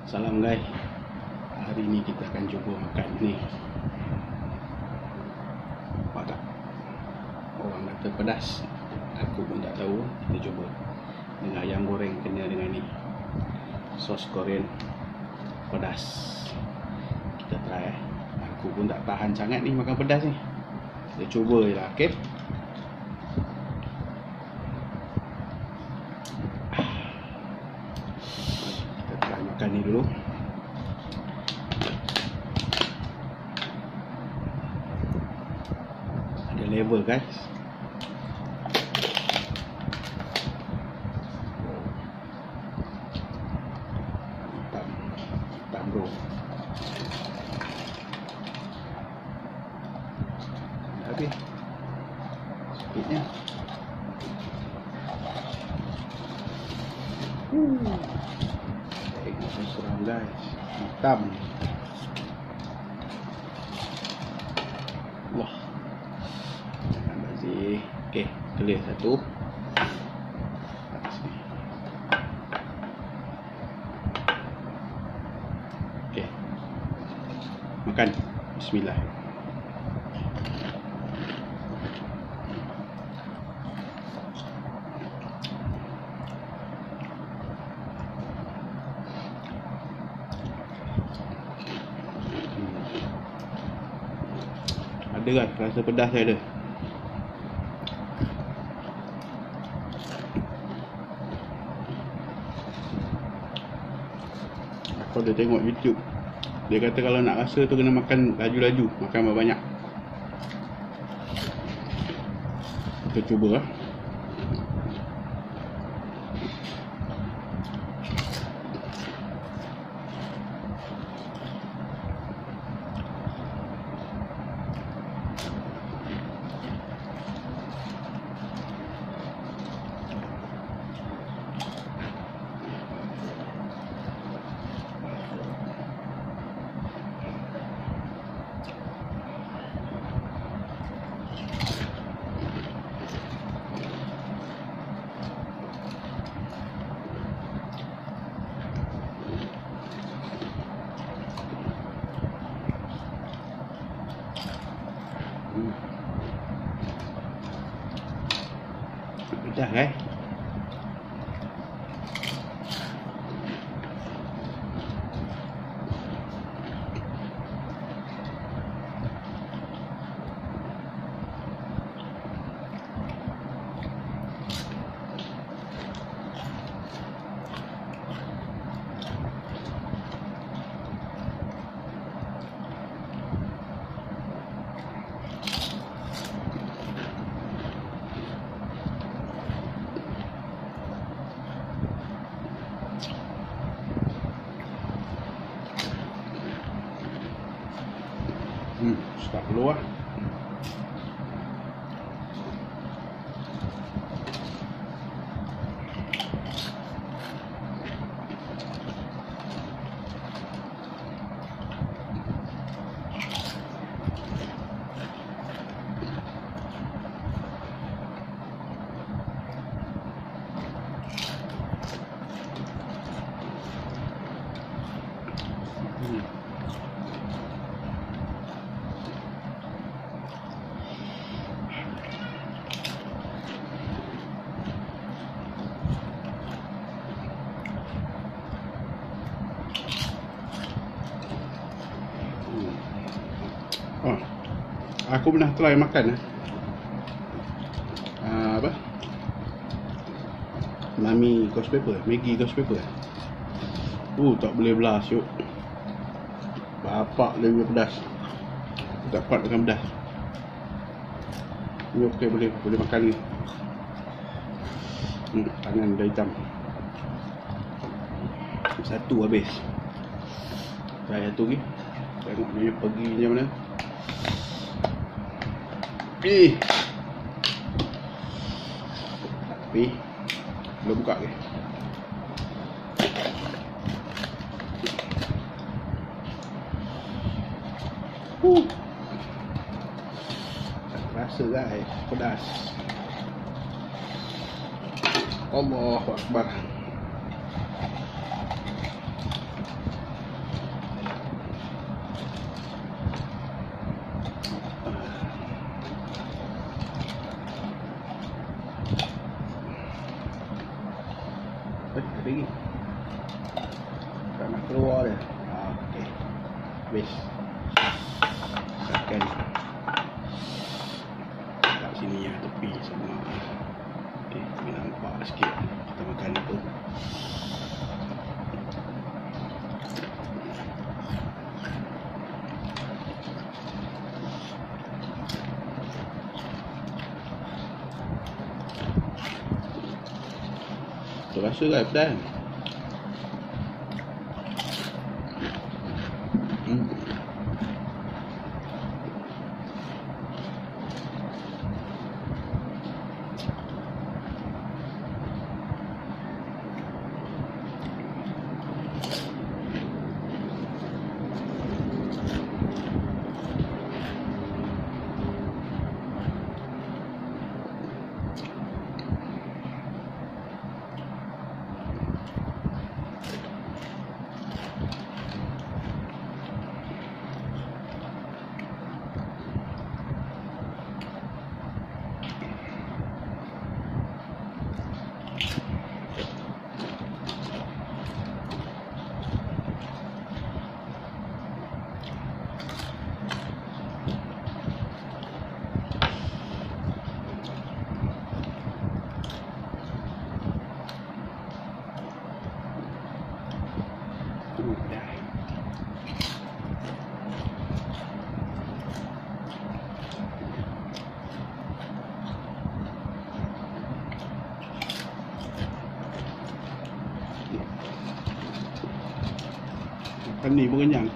Salam guys. Hari ni kita akan cuba makan ni. Nampak tak? Orang kata pedas, aku pun tak tahu. Kita cuba dengan ayam goreng kena dengan ni, sos Korean pedas. Kita try. Aku pun tak tahan sangat ni makan pedas ni. Kita cuba je lah, okay? Kita try makan ni dulu. Ada level guys. Mantap bro. Habis sikitnya. Tengok seram guys. Hitam. Wah. Jangan bazir. Okey, clear satu. Okey. Makan. Bismillah. Ada kan rasa pedas saya ada. Aku ada tengok YouTube. Dia kata kalau nak rasa tu kena makan laju-laju, makan banyak. Kita cuba lah. Pedas guys. Start dulu lah. Aku pernah try makan apa? Mami ghost pepper, Maggi ghost pepper. Tak boleh belas yuk. Bapak dia punya pedas. Tak kuat dengan pedas. Ni okey, boleh makan ni. Tangan dah hitam. Satu habis. Try satu lagi. Tengok dia pergi macam mana. Tapi belum buka ke? Rasa guys, pedas. Allahu Akbar. Ada lagi. Tak nak keluar dia. Okey. Habis. Tekan kat sini ya, tepi semua. Okey, kita nampak sikit kita makan apa. Terasa kan pedas. Makan ni pun kenyang.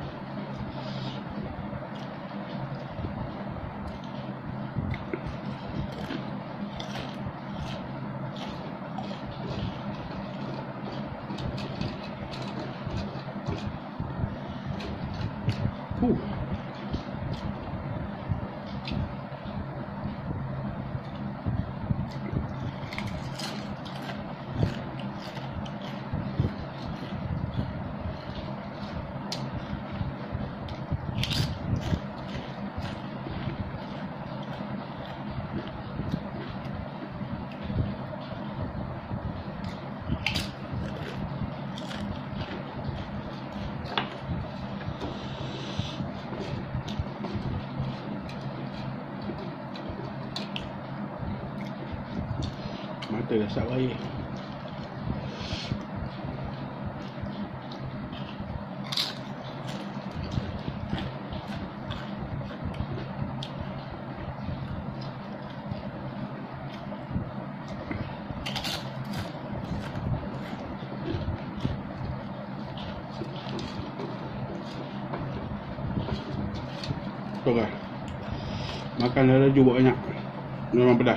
Mata dah sak air. Betul kan? Makan laju buat banyak. Memang pedas.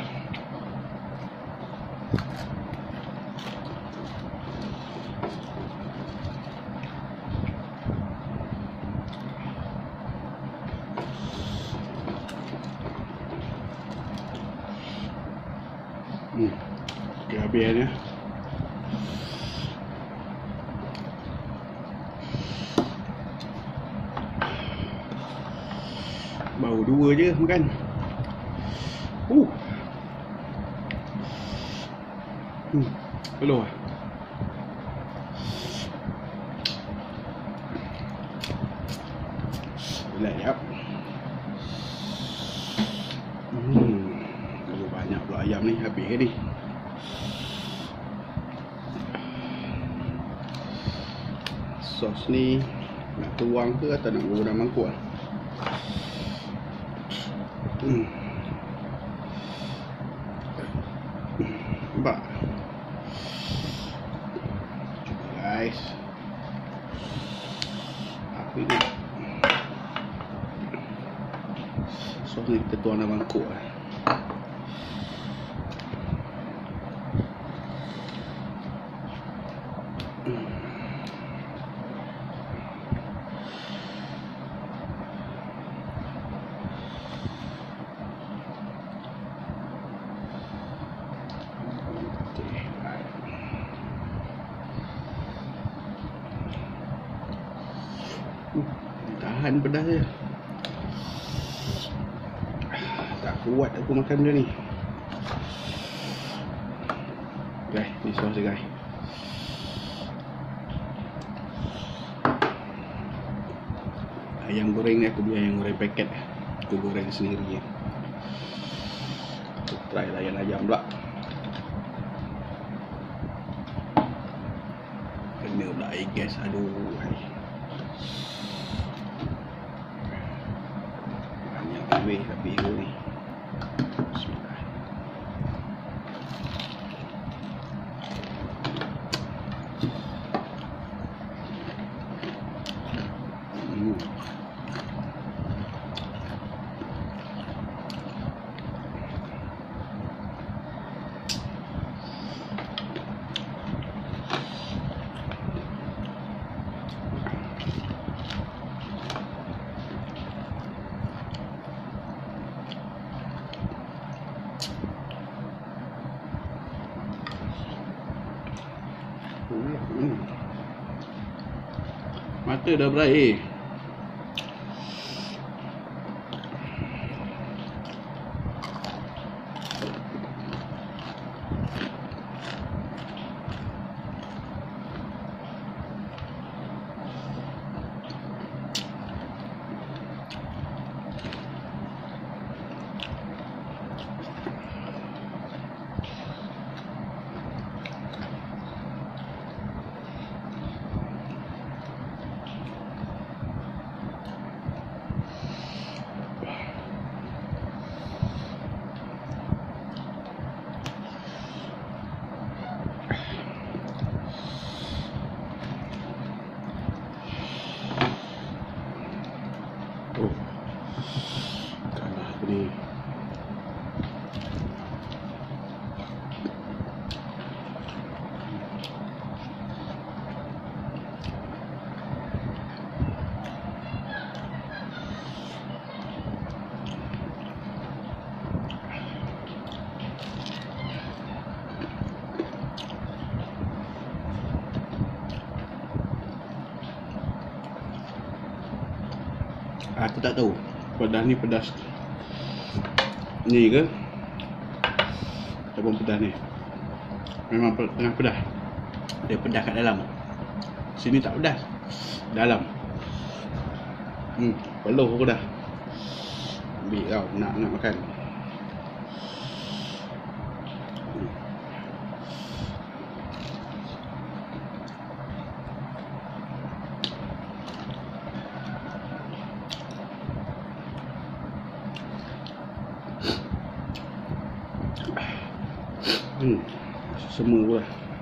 Okey, habis ni. Baru 2 je makan. Peluh lah. Relax jap. Terlalu banyak pula ayam ni, habis ke ni. Sos ni nak tuang ke atau nak guna mangkuk lah. Nampak? Cuba guys. Apa ni? Sos ni kita tuang dalam mangkuk lah. Tahan pedas je. Tak kuat aku makan benda ni. Guys, ni sos dia guys. Ayam goreng ni aku beli ayam goreng paket. Aku goreng sendiri. Aku try layan ayam pula. Kena pula air gas. Aduh. Banyak air tapi ni. Bismillah. Mata dah berair. Kalah aku ni. Aku tak tahu pedas ni pedas ni ke ataupun pedas ni memang tengah pedas. Dia pedas kat dalam, sini tak pedas, dalam peluh aku dah ambil tau, nak makan. Semua pula.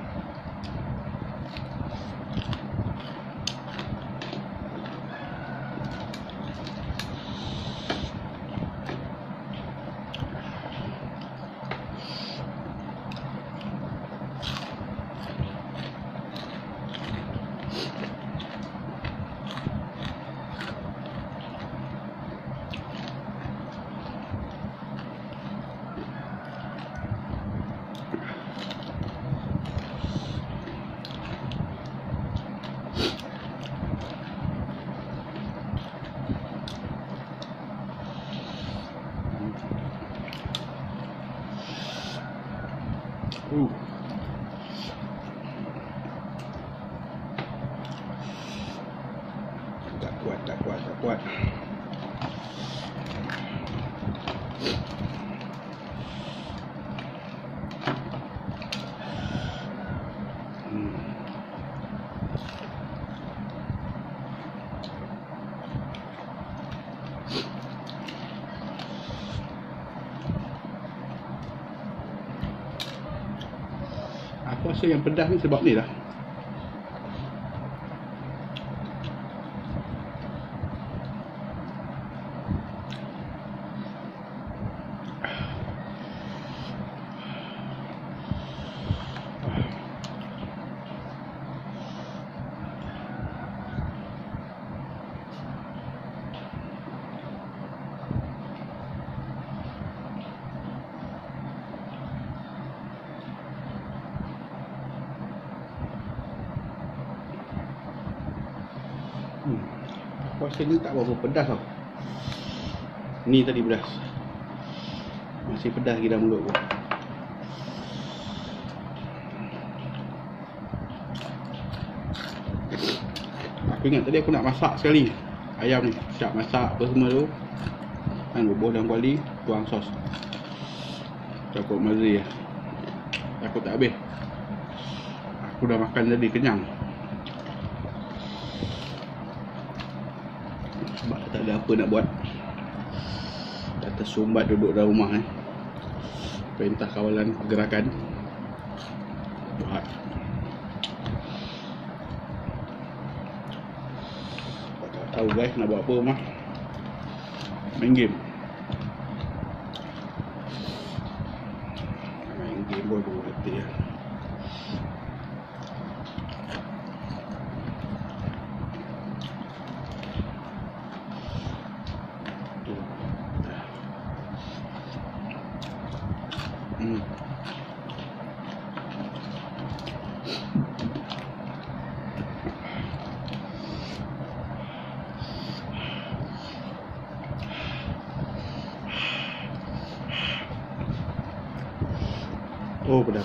Tak kuat. Aku rasa yang pedas ni sebab ni lah. Aku rasa ni tak berapa pedas tau. Ni tadi pedas, masih pedas lagi dalam mulut aku. Aku ingat tadi aku nak masak sekali ayam ni, siap masak apa semua tu kan, bubuh dalam kuali, tuang sos. Takut mazi lah, takut tak habis. Aku dah makan tadi, kenyang. Sebab tak ada apa nak buat, dah tersumbat duduk dalam rumah perintah kawalan pergerakan buat. Tak tahu guys nak buat apa rumah, main game. Main game boleh buat hati lah. Oh, benar.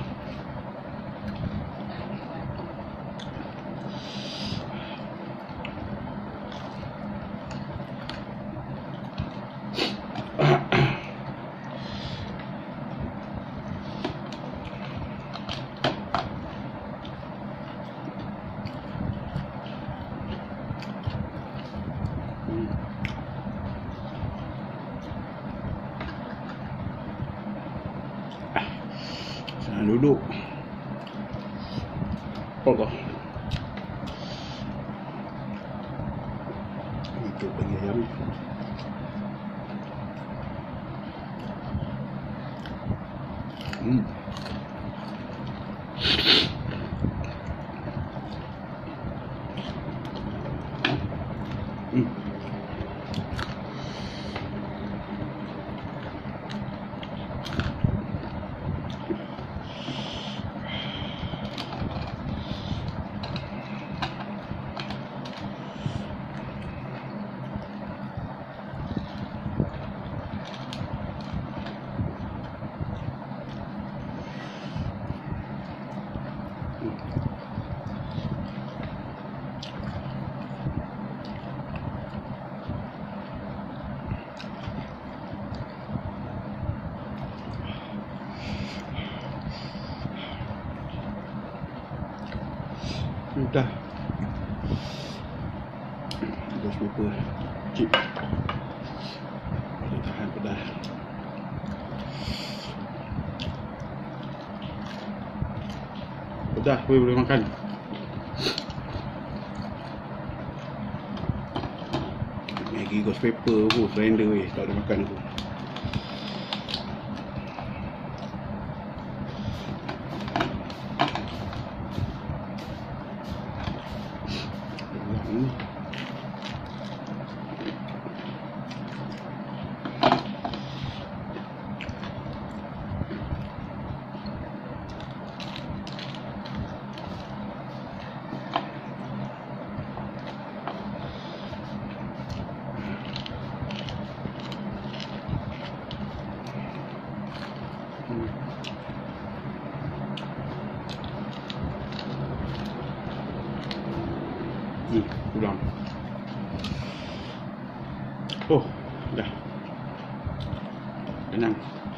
Duduk. Allah. Itu bagi ayam. Dah. Ghost paper chip. Boleh tahan pedas. Pedas boleh makan. Maggi ghost paper tu surrender weh, tak boleh makan aku. Pulang. Oh, dah. Tenang.